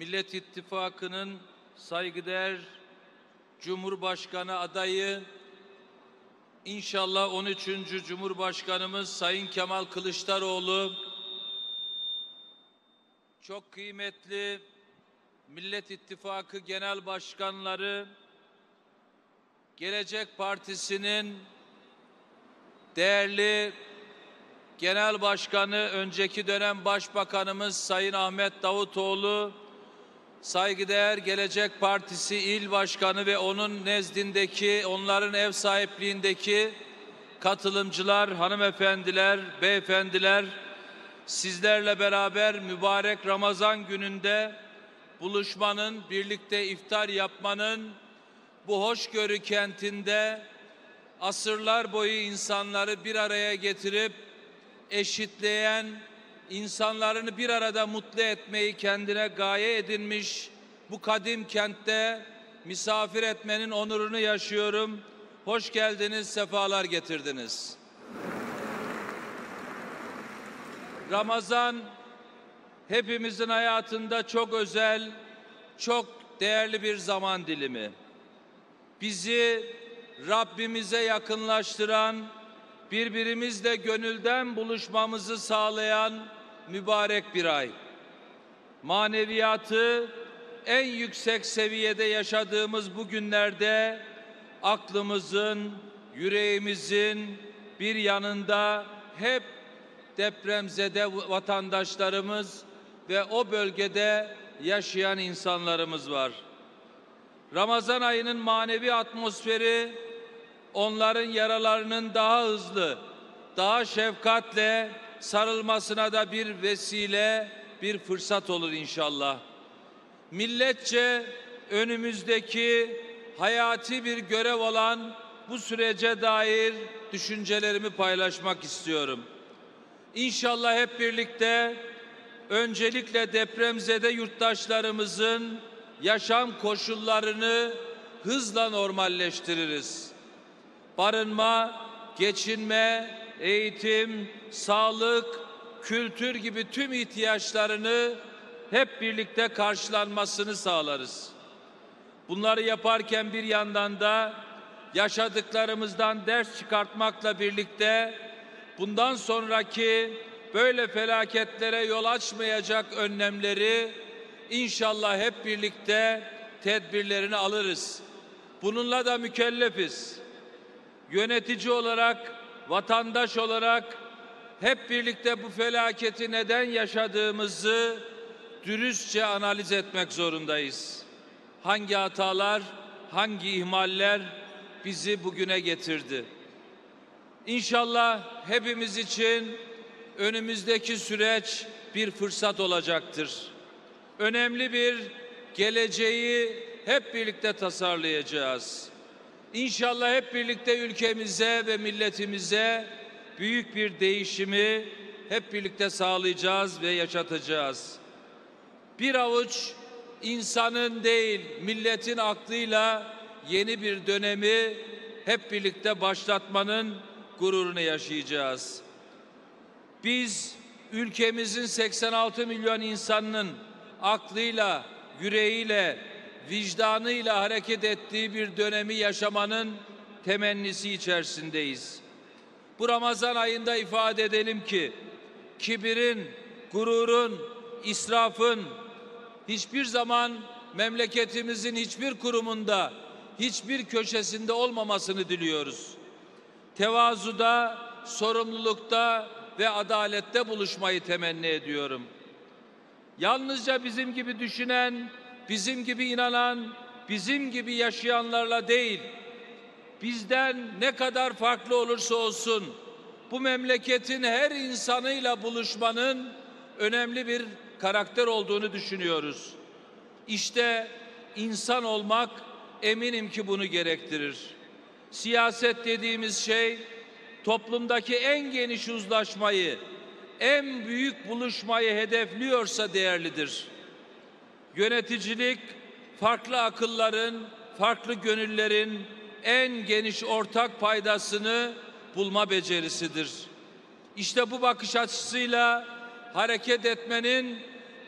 Millet İttifakı'nın saygıdeğer Cumhurbaşkanı adayı, İnşallah 13. Cumhurbaşkanımız Sayın Kemal Kılıçdaroğlu, çok kıymetli Millet İttifakı Genel Başkanları, Gelecek Partisi'nin değerli Genel Başkanı, önceki dönem Başbakanımız Sayın Ahmet Davutoğlu, saygıdeğer Gelecek Partisi İl Başkanı ve onun nezdindeki, onların ev sahipliğindeki katılımcılar, hanımefendiler, beyefendiler, sizlerle beraber mübarek Ramazan gününde buluşmanın, birlikte iftar yapmanın, bu hoşgörü kentinde asırlar boyu insanları bir araya getirip eşitleyen, insanlarını bir arada mutlu etmeyi kendine gaye edinmiş bu kadim kentte misafir etmenin onurunu yaşıyorum. Hoş geldiniz, sefalar getirdiniz. Ramazan hepimizin hayatında çok özel, çok değerli bir zaman dilimi. Bizi Rabbimize yakınlaştıran, birbirimizle gönülden buluşmamızı sağlayan mübarek bir ay. Maneviyatı en yüksek seviyede yaşadığımız bu günlerde aklımızın, yüreğimizin bir yanında hep depremzede vatandaşlarımız ve o bölgede yaşayan insanlarımız var. Ramazan ayının manevi atmosferi onların yaralarının daha hızlı, daha şefkatle sarılmasına da bir vesile, bir fırsat olur inşallah. Milletçe önümüzdeki hayati bir görev olan bu sürece dair düşüncelerimi paylaşmak istiyorum. İnşallah hep birlikte öncelikle depremzede yurttaşlarımızın yaşam koşullarını hızla normalleştiririz. Barınma, geçinme, eğitim, sağlık, kültür gibi tüm ihtiyaçlarını hep birlikte karşılanmasını sağlarız. Bunları yaparken bir yandan da yaşadıklarımızdan ders çıkartmakla birlikte bundan sonraki böyle felaketlere yol açmayacak önlemleri İnşallah hep birlikte tedbirlerini alırız. Bununla da mükellefiz. Yönetici olarak, vatandaş olarak hep birlikte bu felaketi neden yaşadığımızı dürüstçe analiz etmek zorundayız. Hangi hatalar, hangi ihmaller bizi bugüne getirdi? İnşallah hepimiz için önümüzdeki süreç bir fırsat olacaktır. Önemli bir geleceği hep birlikte tasarlayacağız. İnşallah hep birlikte ülkemize ve milletimize büyük bir değişimi hep birlikte sağlayacağız ve yaşatacağız. Bir avuç insanın değil, milletin aklıyla yeni bir dönemi hep birlikte başlatmanın gururunu yaşayacağız. Biz ülkemizin 86 milyon insanının aklıyla, yüreğiyle, vicdanıyla hareket ettiği bir dönemi yaşamanın temennisi içerisindeyiz. Bu Ramazan ayında ifade edelim ki kibirin, gururun, israfın hiçbir zaman memleketimizin hiçbir kurumunda, hiçbir köşesinde olmamasını diliyoruz. Tevazuda, sorumlulukta ve adalette buluşmayı temenni ediyorum. Yalnızca bizim gibi düşünen, bizim gibi inanan, bizim gibi yaşayanlarla değil, bizden ne kadar farklı olursa olsun bu memleketin her insanıyla buluşmanın önemli bir karakter olduğunu düşünüyoruz. İşte insan olmak eminim ki bunu gerektirir. Siyaset dediğimiz şey toplumdaki en geniş uzlaşmayı, en büyük buluşmayı hedefliyorsa değerlidir. Yöneticilik, farklı akılların, farklı gönüllerin en geniş ortak paydasını bulma becerisidir. İşte bu bakış açısıyla hareket etmenin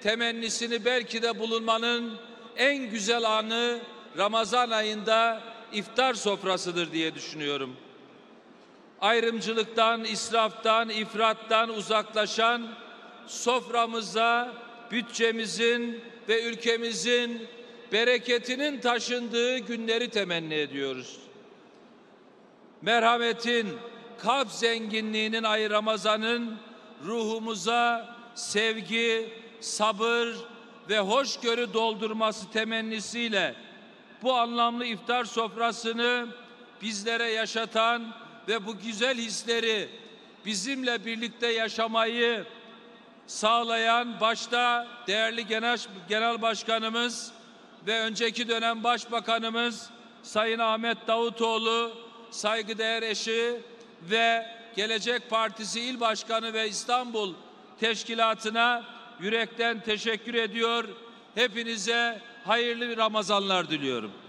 temennisini belki de bulunmanın en güzel anı Ramazan ayında iftar sofrasıdır diye düşünüyorum. Ayrımcılıktan, israftan, ifrattan uzaklaşan, soframıza bütçemizin ve ülkemizin bereketinin taşındığı günleri temenni ediyoruz. Merhametin, kalp zenginliğinin ayı Ramazan'ın ruhumuza sevgi, sabır ve hoşgörü doldurması temennisiyle bu anlamlı iftar sofrasını bizlere yaşatan ve bu güzel hisleri bizimle birlikte yaşamayı sağlayan başta değerli Genel Başkanımız ve önceki dönem Başbakanımız Sayın Ahmet Davutoğlu, saygıdeğer eşi ve Gelecek Partisi İl Başkanı ve İstanbul Teşkilatı'na yürekten teşekkür ediyor. Hepinize hayırlı Ramazanlar diliyorum.